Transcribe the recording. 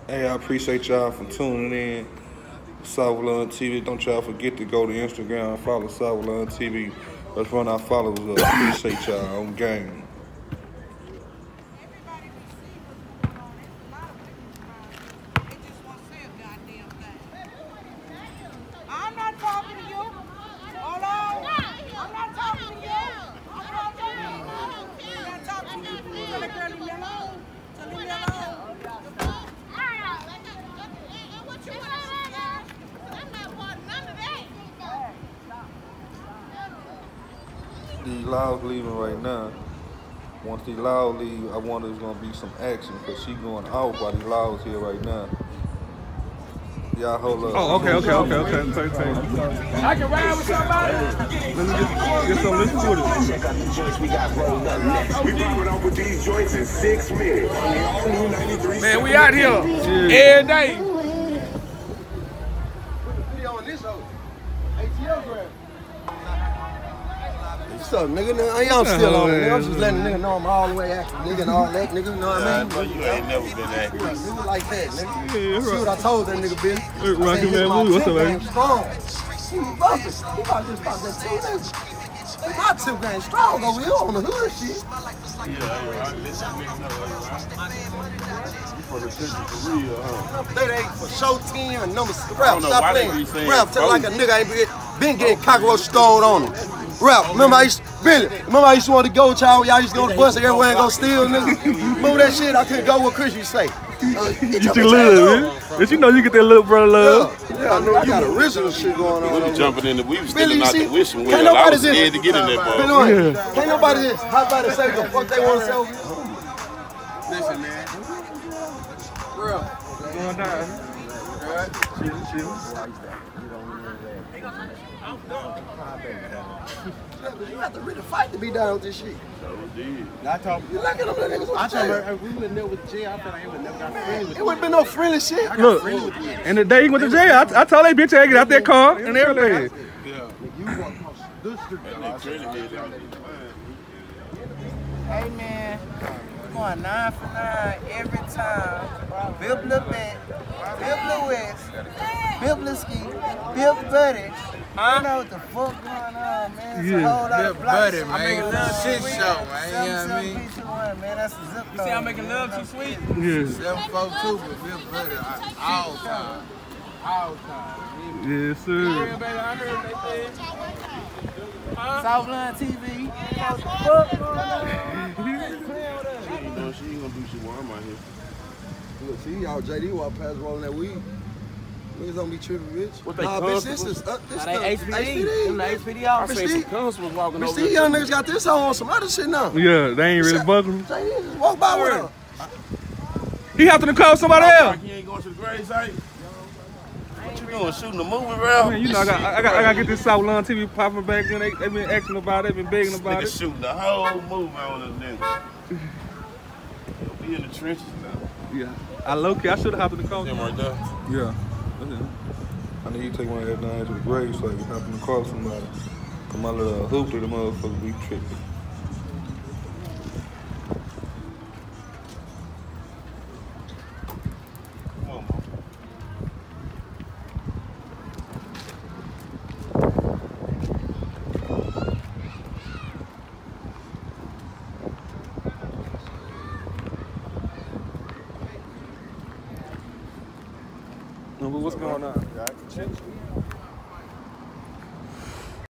Hey, I appreciate y'all for tuning in. SouthLawn TV. Don't y'all forget to go to Instagram and follow SouthLawn TV. Let's run our followers up. Appreciate y'all on game. I'm not talking to you. Hold on. I'm not talking to you. I'm not talking to you. Tell the girl leave me alone. Tell me alone. What you want? I'm not part of none of that. These loud leaving right now. Once these loud leave, I wonder there's gonna be some action because she going out while these louds here right now. Y'all hold up. Oh, okay. I can ride with somebody. Let me get some listen to it. Check out the joints we got rolling up next. We going out with these joints in 6 minutes. Man, we out here every day. What's up, nigga? I'm still on it, nigga. I'm just letting nigga know I'm all the way active, nigga, and all that, nigga. You know what I mean? You ain't never been active. Nigga like that, nigga. See what I told that nigga, bitch. Rocky Man, what's up, man? Strong. He bumping. He about just about that teenager. My tip game strong over here on the hood shit. For the picture for real, huh? 38 for show 10 and number rap. Stop playing. Rap, tell like a nigga ain't been getting cockroach stole on him. Rap, remember I used to want to go, child. Y'all used to go to the bus and everywhere and go steal, nigga. Remember that shit? I couldn't go with Chris, you say. You too little, man. But you know you get that little brother love. Yeah, I know I got original shit going on. We was jumping in the, we was Billy, stealing out see, the wishing can't well. I nobody was scared to get in that boat. Can't nobody just hop out and say what the fuck they want to say. Listen, man. Real. Going down. Chill. You have to really fight to be down with this shit. I told You look at them niggas. her if we would have never with jail, I feel like it would never got friendly with It wouldn't been no friendly shit. Look, and the day he went to jail, I told that bitch to get out that car and everything. Hey man, we're going 9 for 9 every time. Bibla Bet, Bibla West, Bibla Ski, Bib Buddy. I know what the fuck going on, man. It's a whole lot of blocks. Buddy, man. Shit show, man. You know what I mean? 7-7-3-2-1, man. That's the zip code. See, I'm making love too sweet. Yeah. 742 with Bill Buddy all time. All time. Yes, sir. SouthLawn TV. What the fuck going on? She ain't gonna do shit while I'm out here. Look, see, y'all JD walk past rolling that weed. Niggas don't be tripping, bitch. What they nah, bitch, this is Nah, the they HPD. Them the HPD I officers. seen some constables walking over these young niggas got this on some other shit now. Yeah, they ain't really bugging. JD just walk by with her. He have to call somebody else. You ain't going to the grave site? What you doing? Shooting a movie, bro? Man, you know, I gotta get this SouthLawn TV popping back in. They been asking about it, been begging about Nigga it. shooting the whole movie on this nigga. He'll be in the trenches now. Yeah, I low-key, I should have hopped in the car. Him right there. Yeah. I need you to take one of that down to the grave so I can hop in the car with somebody. Cause my little hoop to the motherfucker be tripping. Come on, man. What's going on?